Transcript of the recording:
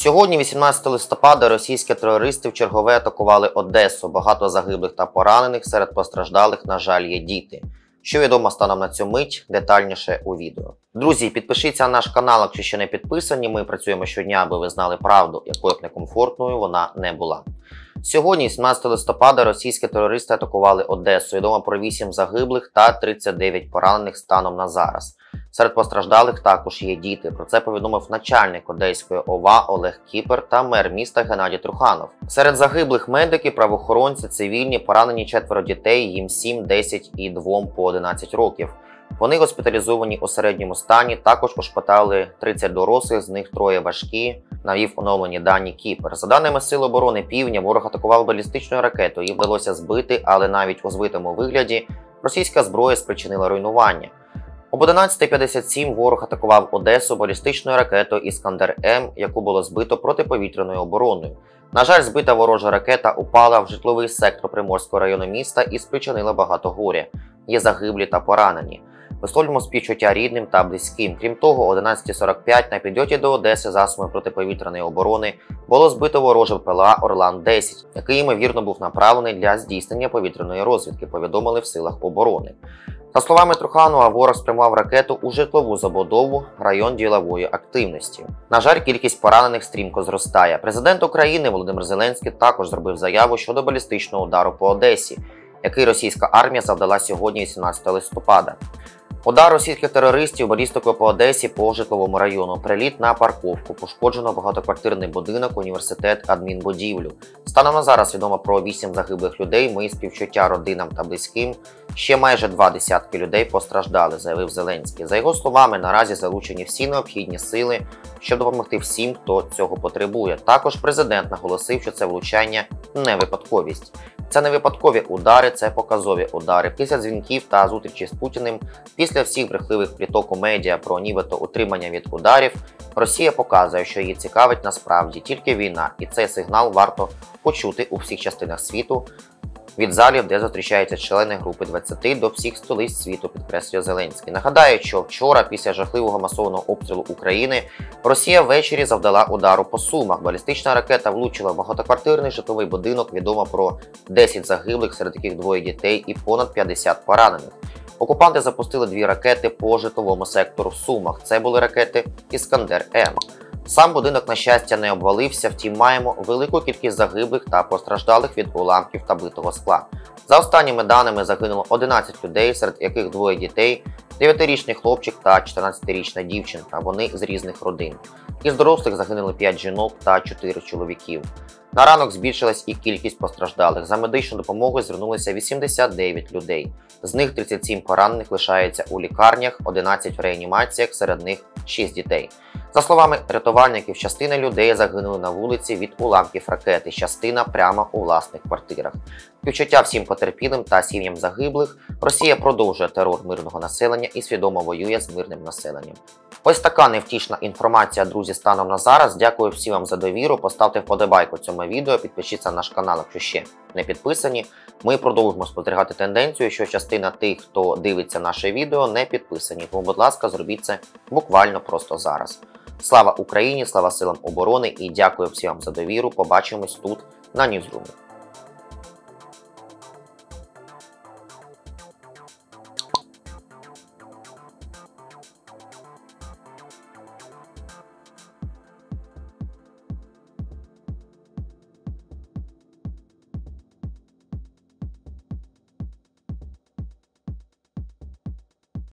Сьогодні, 18 листопада, російські терористи вчергове атакували Одесу. Багато загиблих та поранених, серед постраждалих, на жаль, є діти. Що відомо станом на цю мить, детальніше у відео. Друзі, підпишіться на наш канал, якщо ще не підписані. Ми працюємо щодня, аби ви знали правду, якою б некомфортною вона не була. Сьогодні, 17 листопада, російські терористи атакували Одесу. Відомо про 8 загиблих та 39 поранених станом на зараз. Серед постраждалих також є діти. Про це повідомив начальник Одеської ОВА Олег Кіпер та мер міста Геннадій Труханов. Серед загиблих медики, правоохоронці, цивільні, поранені 4 дітей, їм 7, 10 і 2 по 11 років. Вони госпіталізовані у середньому стані, також ушпитали 30 дорослих, з них 3 важкі, навів оновлені дані Кіпер. За даними Сил оборони Півдня, ворог атакував балістичною ракетою, її вдалося збити, але навіть у збитому вигляді російська зброя спричинила руйнування. Об 11:57 ворог атакував Одесу балістичною ракетою «Іскандер-М», яку було збито протиповітряною обороною. На жаль, збита ворожа ракета упала в житловий сектор Приморського району міста і спричинила багато горя. Є загиблі та поранені. Висловлюємо співчуття рідним та близьким. Крім того, о 11:45 на підльоті до Одеси засобами протиповітряної оборони було збито ворожий ПЛА «Орлан-10», який, ймовірно, був направлений для здійснення повітряної розвідки, повідомили в силах оборони. За словами Труханова, ворог спрямував ракету у житлову забудову, район ділової активності. На жаль, кількість поранених стрімко зростає. Президент України Володимир Зеленський також зробив заяву щодо балістичного удару по Одесі, який російська армія завдала сьогодні, 18 листопада. Удар російських терористів балістикою по Одесі по житловому району. Приліт на парковку. Пошкоджено багатоквартирний будинок, університет, адмінбудівлю. Станом на зараз відомо про 8 загиблих людей. Мої співчуття родинам та близьким. Ще майже 2 десятки людей постраждали, заявив Зеленський. За його словами, наразі залучені всі необхідні сили, щоб допомогти всім, хто цього потребує. Також президент наголосив, що це влучання не випадковість. Це не випадкові удари, це показові удари. Після дзвінків та зустрічі з Путіним, після всіх брехливих пліток у медіа про нібито утримання від ударів, Росія показує, що її цікавить насправді тільки війна. І цей сигнал варто почути у всіх частинах світу, від залів, де зустрічаються члени Групи 20, до всіх столиць світу, підкреслює Зеленський. Нагадаю, що вчора, після жахливого масованого обстрілу України, Росія ввечері завдала удару по Сумах. Балістична ракета влучила в багатоквартирний житловий будинок, відомо про 10 загиблих, серед яких 2 дітей і понад 50 поранених. Окупанти запустили 2 ракети по житловому сектору в Сумах. Це були ракети «Іскандер-М». Сам будинок, на щастя, не обвалився, втім маємо велику кількість загиблих та постраждалих від уламків та битого скла. За останніми даними загинуло 11 людей, серед яких 2 дітей, 9-річний хлопчик та 14-річна дівчинка, вони з різних родин. Із дорослих загинули 5 жінок та 4 чоловіків. На ранок збільшилась і кількість постраждалих. За медичну допомогу звернулися 89 людей. З них 37 поранених лишаються у лікарнях, 11 в реанімаціях, серед них 6 дітей. За словами рятувальників, частина людей загинули на вулиці від уламків ракети, частина прямо у власних квартирах. Співчуття всім потерпілим та сім'ям загиблих. Росія продовжує терор мирного населення і свідомо воює з мирним населенням. Ось така невтішна інформація, друзі, станом на зараз. Дякую всім вам за довіру. Поставте вподобайку цьому відео, підпишіться на наш канал, якщо ще не підписані. Ми продовжимо спостерігати тенденцію, що частина тих, хто дивиться наше відео, не підписані. Тому, будь ласка, зробіть це буквально просто зараз. Слава Україні, слава силам оборони і дякую всім вам за довіру. Побачимось тут на Ньюзрумі.